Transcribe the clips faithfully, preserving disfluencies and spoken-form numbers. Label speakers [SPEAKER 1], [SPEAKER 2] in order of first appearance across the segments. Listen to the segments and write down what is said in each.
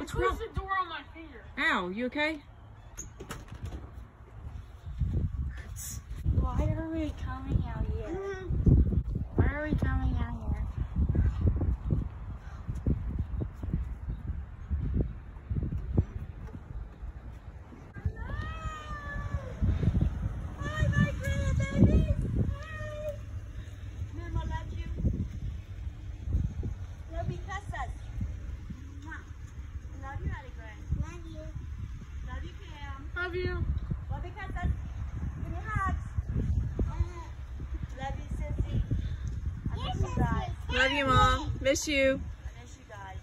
[SPEAKER 1] What's wrong?
[SPEAKER 2] the door on my finger.
[SPEAKER 1] Ow, you okay?
[SPEAKER 2] Why are we coming out here? Why are we coming out here? Hi, my grandbaby. Hi. Mama, love you. Love you, Casas. Love you, Addie Gray. Love you. Love you, Cam.
[SPEAKER 1] Love you.
[SPEAKER 2] Love you, Casas. Give me hugs. Love you, Sissy. I miss you guys.
[SPEAKER 1] Love you, Mom. Miss you.
[SPEAKER 2] I miss you guys.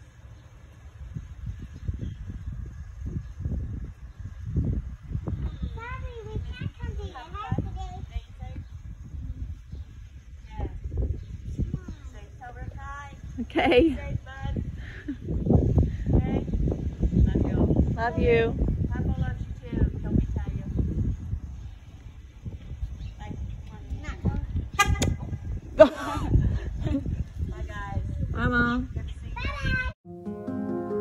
[SPEAKER 3] Daddy, we can't come to your house today.
[SPEAKER 2] Stay safe. Yeah. Stay sober, Kai.
[SPEAKER 1] Okay.
[SPEAKER 2] Stay bud. Okay. Love you all.
[SPEAKER 1] Love you.
[SPEAKER 2] Papa loves you too. Don't me tell you. Bye.
[SPEAKER 3] Not
[SPEAKER 2] Bye, guys.
[SPEAKER 1] Bye, Mom.
[SPEAKER 2] Good to see you.
[SPEAKER 3] Bye-bye.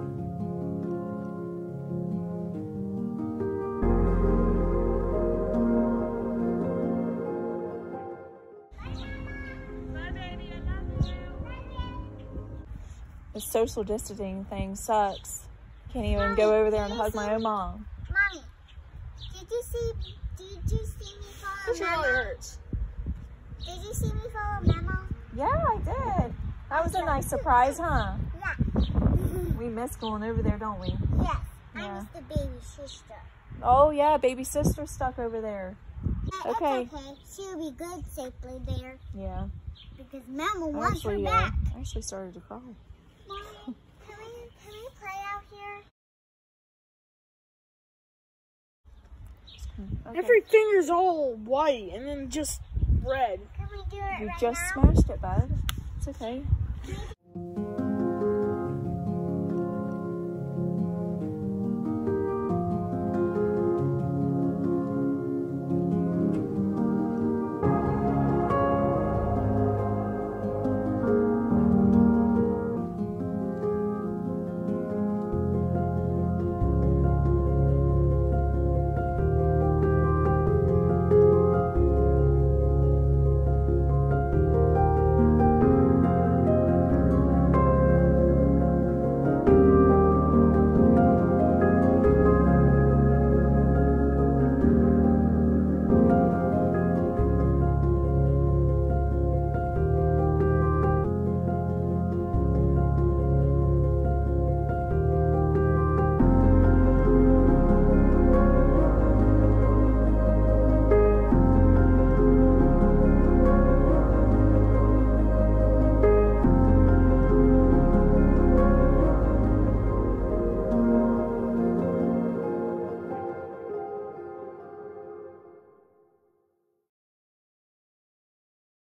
[SPEAKER 2] Bye, baby. I love you.
[SPEAKER 1] The social distancing thing sucks. Can't even go over there and hug my own mom.
[SPEAKER 3] Mommy, did you see, did you see me follow
[SPEAKER 1] It really
[SPEAKER 3] Memo?
[SPEAKER 1] hurts.
[SPEAKER 3] Did you see me follow Memo?
[SPEAKER 1] Yeah, I did. That was a nice surprise, huh?
[SPEAKER 3] Yeah.
[SPEAKER 1] We miss going over there, don't we?
[SPEAKER 3] Yes. I
[SPEAKER 1] Yeah.
[SPEAKER 3] was the baby sister.
[SPEAKER 1] Oh, yeah, baby sister's stuck over there.
[SPEAKER 3] But
[SPEAKER 1] Okay.
[SPEAKER 3] It's okay. She'll be good safely there
[SPEAKER 1] Yeah.
[SPEAKER 3] because Memo
[SPEAKER 1] I
[SPEAKER 3] wants her
[SPEAKER 1] actually, uh,
[SPEAKER 3] back.
[SPEAKER 1] I actually started to cry.
[SPEAKER 3] Mommy, can we, can we play out here?
[SPEAKER 1] Okay.
[SPEAKER 2] Every finger's all white and then just red.
[SPEAKER 3] Can we do it
[SPEAKER 1] You
[SPEAKER 3] right
[SPEAKER 1] just
[SPEAKER 3] now?
[SPEAKER 1] smashed it, bud. It's okay.
[SPEAKER 3] Can we do